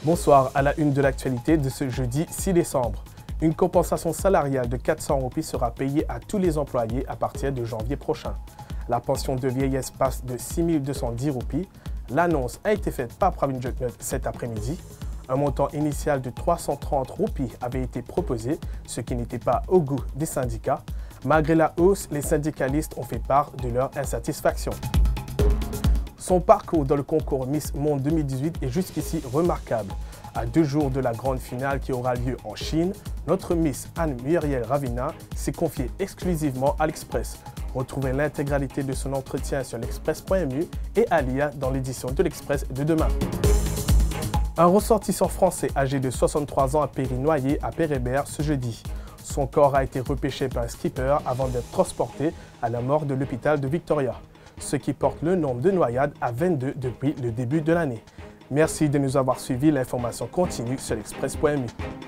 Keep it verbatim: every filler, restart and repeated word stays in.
Bonsoir, à la une de l'actualité de ce jeudi six décembre. Une compensation salariale de quatre cents roupies sera payée à tous les employés à partir de janvier prochain. La pension de vieillesse passe de six mille deux cent dix roupies. L'annonce a été faite par Pravin Jugnauth cet après-midi. Un montant initial de trois cent trente roupies avait été proposé, ce qui n'était pas au goût des syndicats. Malgré la hausse, les syndicalistes ont fait part de leur insatisfaction. Son parcours dans le concours Miss Monde deux mille dix-huit est jusqu'ici remarquable. À deux jours de la grande finale qui aura lieu en Chine, notre Miss Anne-Muriel Ravina s'est confiée exclusivement à l'Express. Retrouvez l'intégralité de son entretien sur l'express point m u et à l'I A dans l'édition de l'Express de demain. Un ressortissant français âgé de soixante-trois ans a péri noyé à Pérébert ce jeudi. Son corps a été repêché par un skipper avant d'être transporté à la morgue de l'hôpital de Victoria, ce qui porte le nombre de noyades à vingt-deux depuis le début de l'année. Merci de nous avoir suivis. L'information continue sur l'express point m u.